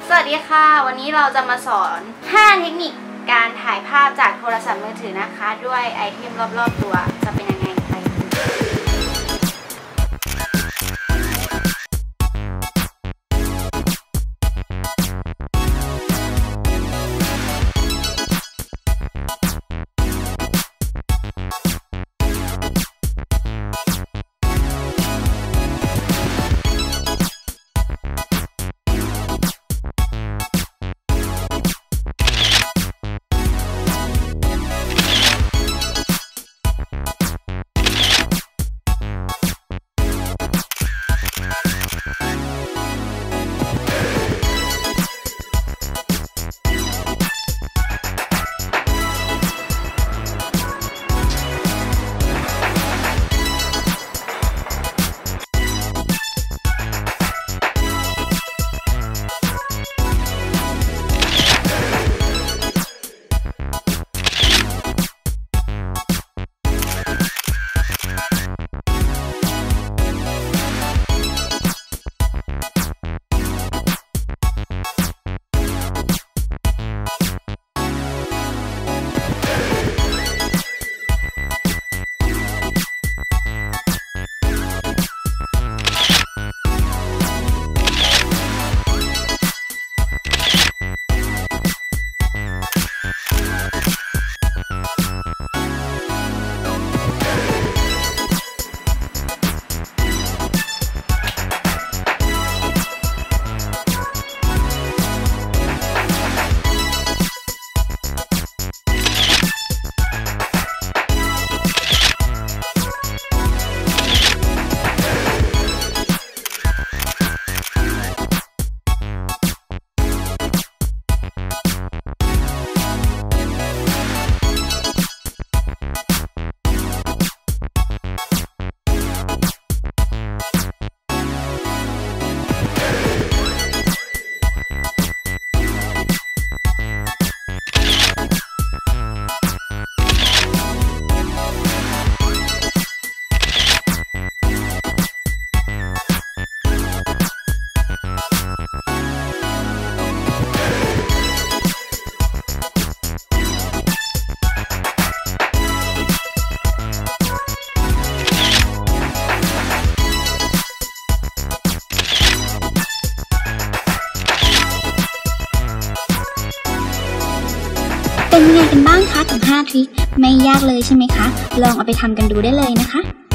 สวัสดีค่ะวันนี้เราจะมาสอน5เทคนิคการถ่ายภาพจากโทรศัพท์มือถือนะคะด้วยไอเทมรอบๆตัวจะเป็นยังไงไปเป็นยังไงกันบ้างคะกับ5ทริคไม่ยากเลยใช่ไหมคะลองเอาไปทำกันดูได้เลยนะคะ